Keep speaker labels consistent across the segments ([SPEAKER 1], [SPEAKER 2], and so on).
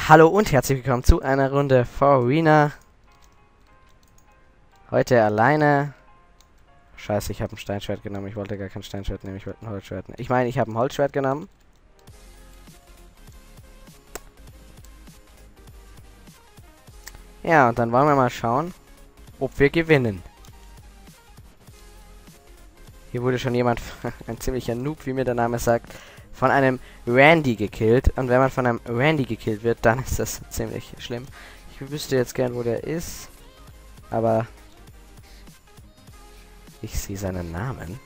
[SPEAKER 1] Hallo und herzlich willkommen zu einer Runde For Arena. Heute alleine. Scheiße, ich habe ein Steinschwert genommen. Ich wollte gar kein Steinschwert nehmen, ich wollte ein Holzschwert nehmen. Ich meine, ich habe ein Holzschwert genommen. Ja, und dann wollen wir mal schauen, ob wir gewinnen. Hier wurde schon jemand, ein ziemlicher Noob, wie mir der Name sagt, von einem Randy gekillt. Und wenn man von einem Randy gekillt wird, dann ist das ziemlich schlimm. Ich wüsste jetzt gern, wo der ist. Aber ich sehe seinen Namen.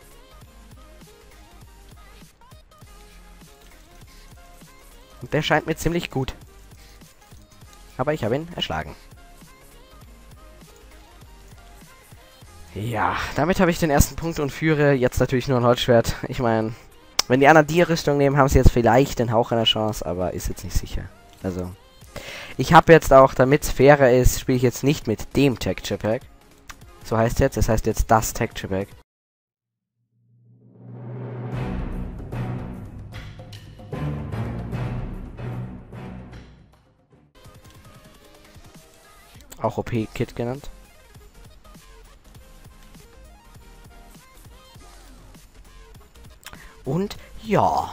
[SPEAKER 1] Und der scheint mir ziemlich gut. Aber ich habe ihn erschlagen. Ja, damit habe ich den ersten Punkt und führe jetzt natürlich nur ein Holzschwert. Ich meine, wenn die anderen die Rüstung nehmen, haben sie jetzt vielleicht den Hauch einer Chance, aber ist jetzt nicht sicher. Also, ich habe jetzt auch, damit es fairer ist, spiele ich jetzt nicht mit dem Texture Pack. So heißt jetzt, es heißt jetzt das Texture Pack. Auch OP-Kit genannt. Und ja.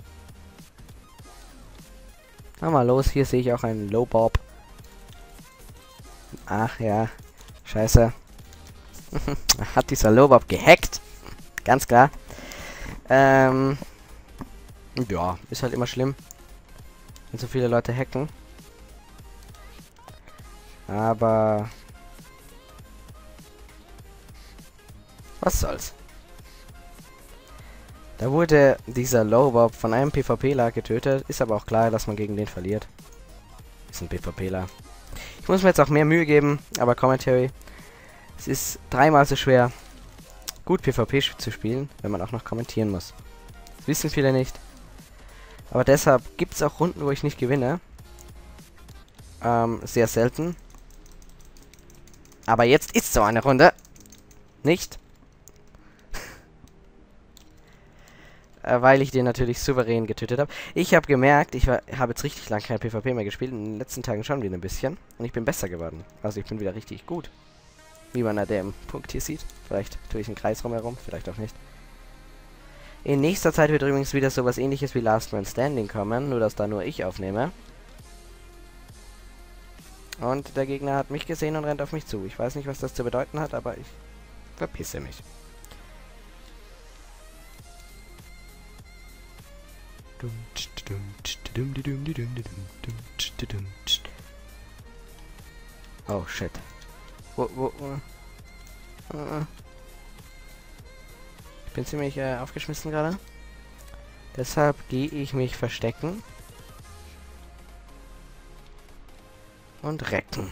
[SPEAKER 1] Na mal los, hier sehe ich auch einen Low Bob. Ach ja, scheiße. Hat dieser Low Bob gehackt. Ganz klar. Ja, ist halt immer schlimm, wenn so viele Leute hacken. Aber was soll's. Da wurde dieser Low-Bob von einem PvPler getötet. Ist aber auch klar, dass man gegen den verliert. Ist ein PvPler. Ich muss mir jetzt auch mehr Mühe geben, aber Commentary. Es ist dreimal so schwer, gut PvP zu spielen, wenn man auch noch kommentieren muss. Das wissen viele nicht. Aber deshalb gibt es auch Runden, wo ich nicht gewinne. Sehr selten. Aber jetzt ist so eine Runde. Nicht? Weil ich den natürlich souverän getötet habe. Ich habe gemerkt, ich habe jetzt richtig lange kein PvP mehr gespielt. In den letzten Tagen schon wieder ein bisschen. Und ich bin besser geworden. Also ich bin wieder richtig gut. Wie man an dem Punkt hier sieht. Vielleicht tue ich einen Kreis rumherum, vielleicht auch nicht. In nächster Zeit wird übrigens wieder sowas ähnliches wie Last Man Standing kommen. Nur, dass da nur ich aufnehme. Und der Gegner hat mich gesehen und rennt auf mich zu. Ich weiß nicht, was das zu bedeuten hat, aber ich verpisse mich. Oh shit. Wo? Ich bin ziemlich aufgeschmissen gerade. Deshalb gehe ich mich verstecken. Und retten.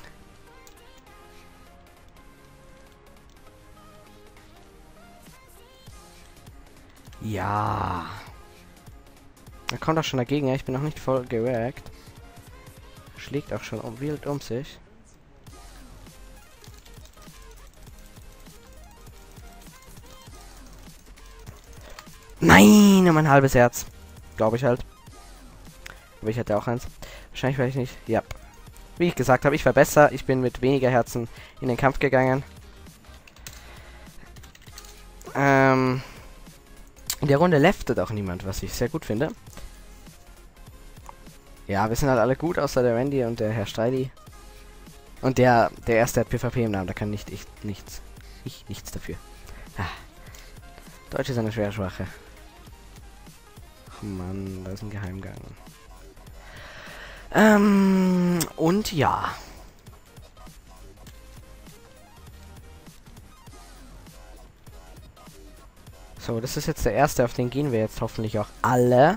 [SPEAKER 1] Ja. Da kommt auch schon dagegen, ja. Ich bin noch nicht voll gerackt. Schlägt auch schon wild um sich. Nein, um ein halbes Herz. Glaube ich halt. Aber ich hatte auch eins. Wahrscheinlich werde ich nicht. Ja. Wie ich gesagt habe, ich war besser. Ich bin mit weniger Herzen in den Kampf gegangen. In der Runde leftet auch niemand, was ich sehr gut finde. Ja, wir sind halt alle gut, außer der Randy und der Herr Streili. Und der erste hat PvP im Namen, da kann ich nichts dafür. Ah. Deutsch ist eine schwere Sprache. Oh Mann, da ist ein Geheimgang. Und ja. So, das ist jetzt der erste, auf den gehen wir jetzt hoffentlich auch alle.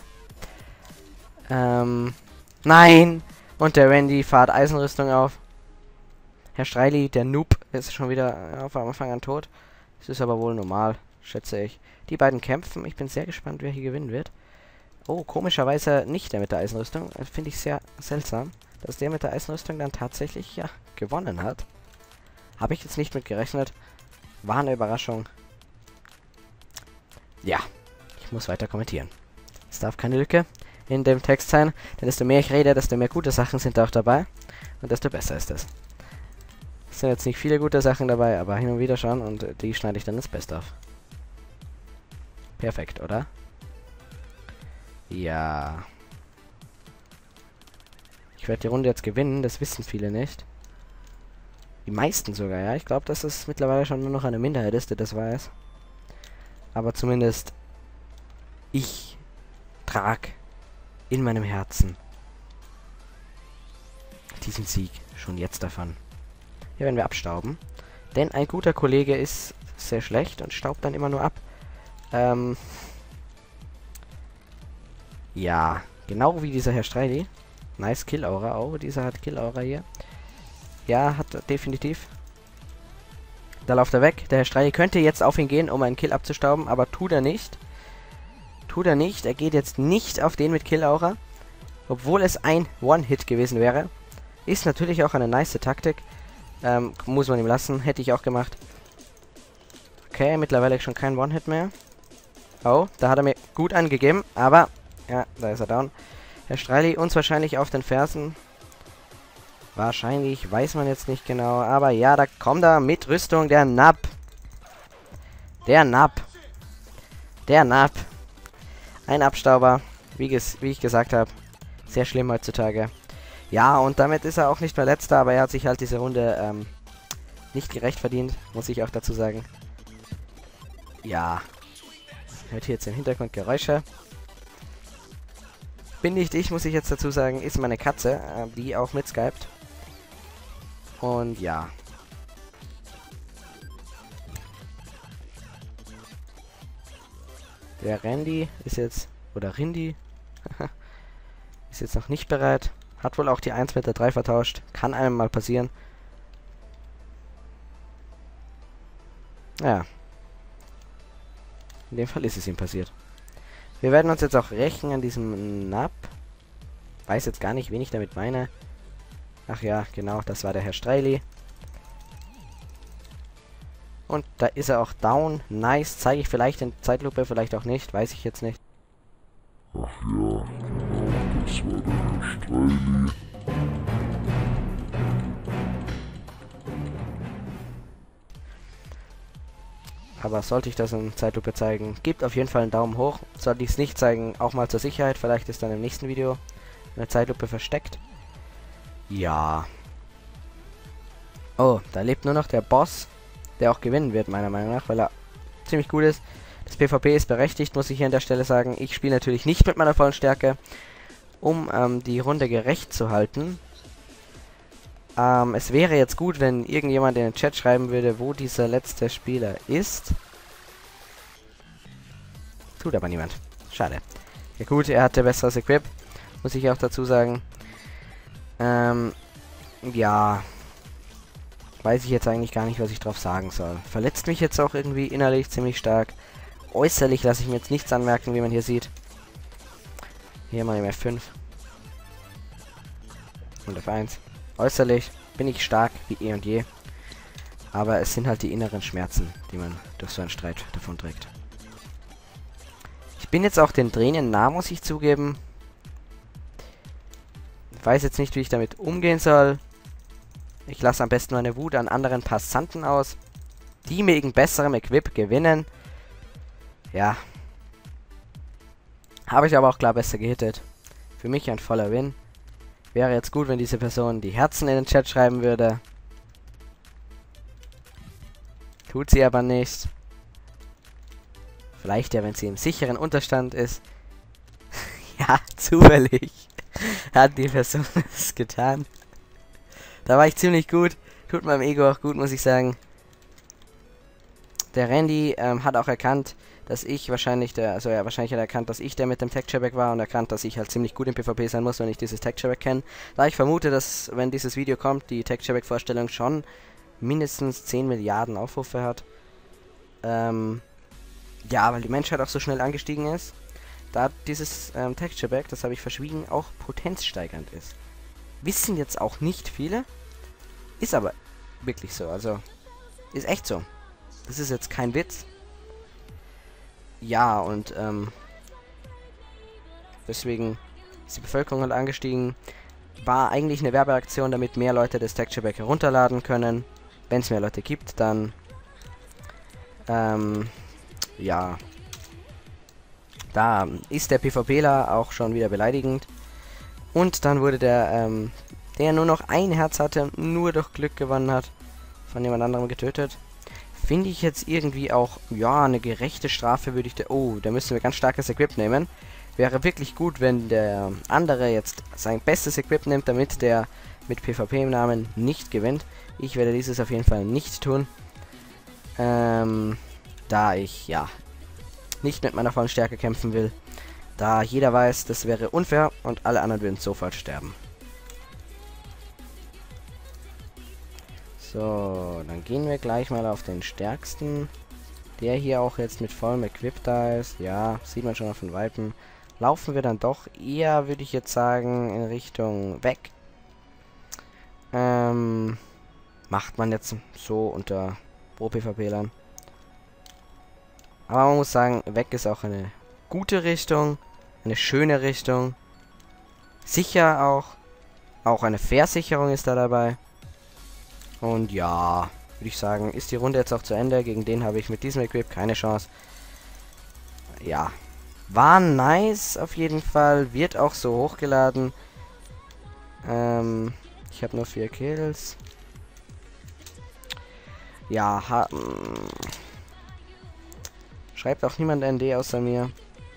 [SPEAKER 1] Nein! Und der Randy fährt Eisenrüstung auf. Herr Streili, der Noob, ist schon wieder auf Anfang an tot. Das ist aber wohl normal, schätze ich. Die beiden kämpfen. Ich bin sehr gespannt, wer hier gewinnen wird. Oh, komischerweise nicht der mit der Eisenrüstung. Das finde ich sehr seltsam, dass der mit der Eisenrüstung dann tatsächlich, ja, gewonnen hat. Habe ich jetzt nicht mit gerechnet. War eine Überraschung. Ja, ich muss weiter kommentieren. Es darf keine Lücke in dem Text sein. Denn desto mehr ich rede, desto mehr gute Sachen sind da auch dabei. Und desto besser ist es. Es sind jetzt nicht viele gute Sachen dabei, aber hin und wieder schon. Und die schneide ich dann ins Best of. Perfekt, oder? Ja. Ich werde die Runde jetzt gewinnen, das wissen viele nicht. Die meisten sogar, ja. Ich glaube, dass es mittlerweile schon nur noch eine Minderheit ist, die das weiß. Aber zumindest ich trage in meinem Herzen diesen Sieg schon jetzt davon. Hier werden wir abstauben. Denn ein guter Kollege ist sehr schlecht und staubt dann immer nur ab. Ja, genau wie dieser Herr Streili. Nice Kill-Aura. Oh, dieser hat Kill-Aura hier. Ja, hat er definitiv. Da läuft er weg. Der Herr Streili könnte jetzt auf ihn gehen, um einen Kill abzustauben, aber tut er nicht. Tut er nicht. Er geht jetzt nicht auf den mit Kill-Aura. Obwohl es ein One-Hit gewesen wäre. Ist natürlich auch eine nice Taktik. Muss man ihm lassen. Hätte ich auch gemacht. Okay, mittlerweile schon kein One-Hit mehr. Oh, da hat er mir gut angegeben, aber... Ja, da ist er down. Herr Streili uns wahrscheinlich auf den Fersen. Wahrscheinlich, weiß man jetzt nicht genau. Aber ja, da kommt er mit Rüstung. Der Nap. Der Nap. Der Nap. Ein Abstauber. Wie ich gesagt habe. Sehr schlimm heutzutage. Ja, und damit ist er auch nicht mehr letzter. Aber er hat sich halt diese Runde nicht gerecht verdient. Muss ich auch dazu sagen. Ja. Hört hier jetzt im Hintergrund Geräusche. Bin nicht ich, muss ich jetzt dazu sagen, ist meine Katze, die auch mit skypt. Und ja. Der Randy ist jetzt, oder Rindy, ist jetzt noch nicht bereit. Hat wohl auch die 1 mit der 3 vertauscht. Kann einem mal passieren. Ja. In dem Fall ist es ihm passiert. Wir werden uns jetzt auch rächen an diesem Nap. Weiß jetzt gar nicht, wen ich damit meine. Ach ja, genau, das war der Herr Streili. Und da ist er auch down. Nice. Zeige ich vielleicht in Zeitlupe, vielleicht auch nicht. Weiß ich jetzt nicht.
[SPEAKER 2] Ach ja, genau, das war der Herr Streili.
[SPEAKER 1] Aber sollte ich das in Zeitlupe zeigen, gebt auf jeden Fall einen Daumen hoch. Sollte ich es nicht zeigen, auch mal zur Sicherheit. Vielleicht ist dann im nächsten Video eine Zeitlupe versteckt. Ja. Oh, da lebt nur noch der Boss, der auch gewinnen wird, meiner Meinung nach, weil er ziemlich gut ist. Das PvP ist berechtigt, muss ich hier an der Stelle sagen. Ich spiele natürlich nicht mit meiner vollen Stärke, um die Runde gerecht zu halten. Es wäre jetzt gut, wenn irgendjemand in den Chat schreiben würde, wo dieser letzte Spieler ist. Tut aber niemand. Schade. Ja gut, er hatte besseres Equip. Muss ich auch dazu sagen. Ja. Weiß ich jetzt eigentlich gar nicht, was ich drauf sagen soll. Verletzt mich jetzt auch irgendwie innerlich ziemlich stark. Äußerlich lasse ich mir jetzt nichts anmerken, wie man hier sieht. Hier mal im F5. Und F1. Äußerlich bin ich stark wie eh und je. Aber es sind halt die inneren Schmerzen, die man durch so einen Streit davon trägt. Ich bin jetzt auch den Tränen nah, muss ich zugeben. Ich weiß jetzt nicht, wie ich damit umgehen soll. Ich lasse am besten meine Wut an anderen Passanten aus, die wegen besserem Equip gewinnen. Ja. Habe ich aber auch klar besser gehittet. Für mich ein voller Win. Wäre jetzt gut, wenn diese Person die Herzen in den Chat schreiben würde. Tut sie aber nicht. Vielleicht ja, wenn sie im sicheren Unterstand ist. Ja, zufällig hat die Person es getan. Da war ich ziemlich gut. Tut meinem Ego auch gut, muss ich sagen. Der Randy hat auch erkannt, dass ich wahrscheinlich wahrscheinlich hat er erkannt, dass ich der mit dem Texture-Pack war und erkannt, dass ich halt ziemlich gut im PvP sein muss, wenn ich dieses Texture-Pack kenne. Da ich vermute, dass, wenn dieses Video kommt, die Texture-Pack-Vorstellung schon mindestens 10 Milliarden Aufrufe hat. Ja, weil die Menschheit auch so schnell angestiegen ist. Da dieses Texture-Pack, das habe ich verschwiegen, auch potenzsteigernd ist. Wissen jetzt auch nicht viele. Ist aber wirklich so, also ist echt so. Das ist jetzt kein Witz. Ja, und deswegen ist die Bevölkerung halt angestiegen. War eigentlich eine Werbeaktion, damit mehr Leute das Texture Pack herunterladen können. Wenn es mehr Leute gibt, dann ja, da ist der PvPler auch schon wieder beleidigend. Und dann wurde der nur noch ein Herz hatte, nur durch Glück gewonnen hat, von jemand anderem getötet. Finde ich jetzt irgendwie auch, ja, eine gerechte Strafe würde ich oh, da müssen wir ganz starkes Equip nehmen. Wäre wirklich gut, wenn der andere jetzt sein bestes Equip nimmt, damit der mit PvP im Namen nicht gewinnt. Ich werde dieses auf jeden Fall nicht tun. Da ich, ja, nicht mit meiner vollen Stärke kämpfen will. Da jeder weiß, das wäre unfair und alle anderen würden sofort sterben. So, dann gehen wir gleich mal auf den stärksten. Der hier auch jetzt mit vollem Equip da ist. Ja, sieht man schon auf den Vipen. Laufen wir dann doch eher, würde ich jetzt sagen, in Richtung weg. Macht man jetzt so unter Pro-PvP-Lern. Aber man muss sagen, weg ist auch eine gute Richtung. Eine schöne Richtung. Sicher auch. Auch eine Versicherung ist da dabei. Und ja, würde ich sagen, ist die Runde jetzt auch zu Ende. Gegen den habe ich mit diesem Equip keine Chance. Ja, war nice auf jeden Fall. Wird auch so hochgeladen. Ich habe nur 4 Kills. Ja, schreibt auch niemand ND außer mir.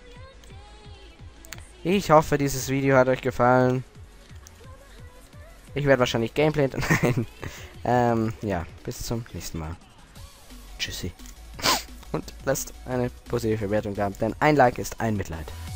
[SPEAKER 1] Ich hoffe, dieses Video hat euch gefallen. Ich werde wahrscheinlich Gameplay... Nein. Ja, bis zum nächsten Mal. Tschüssi. Und lasst eine positive Bewertung da, denn ein Like ist ein Mitleid.